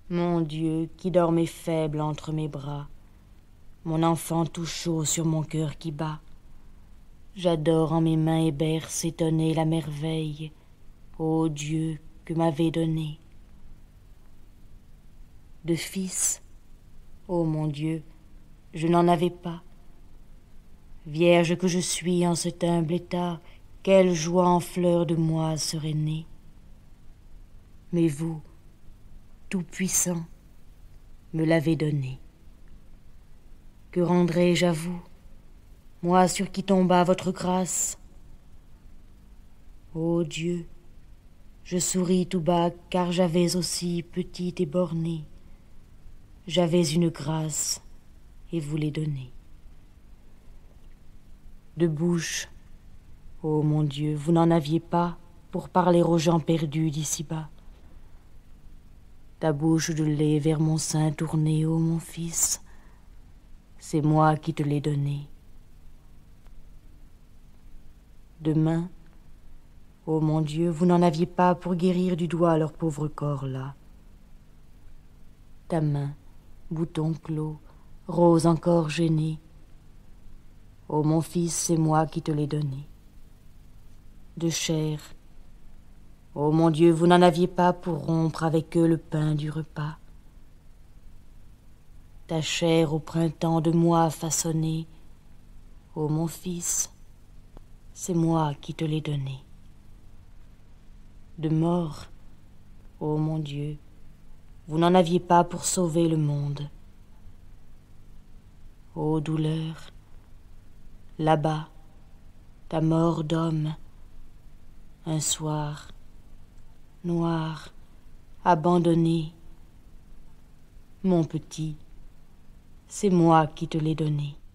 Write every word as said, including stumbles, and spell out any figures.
Mon Dieu, qui dormait faible entre mes bras, mon enfant tout chaud sur mon cœur qui bat, j'adore en mes mains et berce étonnée la merveille, ô Dieu, que m'avait donnée. De fils, ô mon Dieu, je n'en avais pas. Vierge que je suis en cet humble état, quelle joie en fleur de moi serait née. Mais vous, tout-puissant, me l'avez donné. Que rendrai-je à vous, moi sur qui tomba votre grâce? Ô Dieu, je souris tout bas, car j'avais aussi petite et bornée. J'avais une grâce, et vous l'ai donnée. De bouche, ô mon Dieu, vous n'en aviez pas pour parler aux gens perdus d'ici-bas. Ta bouche de lait vers mon sein tournée, ô mon fils, c'est moi qui te l'ai donnée. De main, ô mon Dieu, vous n'en aviez pas pour guérir du doigt leur pauvre corps là. Ta main, bouton clos, rose encore gênée, ô mon fils, c'est moi qui te l'ai donnée. De chair, ô mon Dieu, vous n'en aviez pas pour rompre avec eux le pain du repas. Ta chair au printemps de moi façonnée, ô mon fils, c'est moi qui te l'ai donnée. De mort, ô mon Dieu, vous n'en aviez pas pour sauver le monde. Ô douleur, là-bas, ta mort d'homme, un soir, noir, abandonné, mon petit, c'est moi qui te l'ai donné.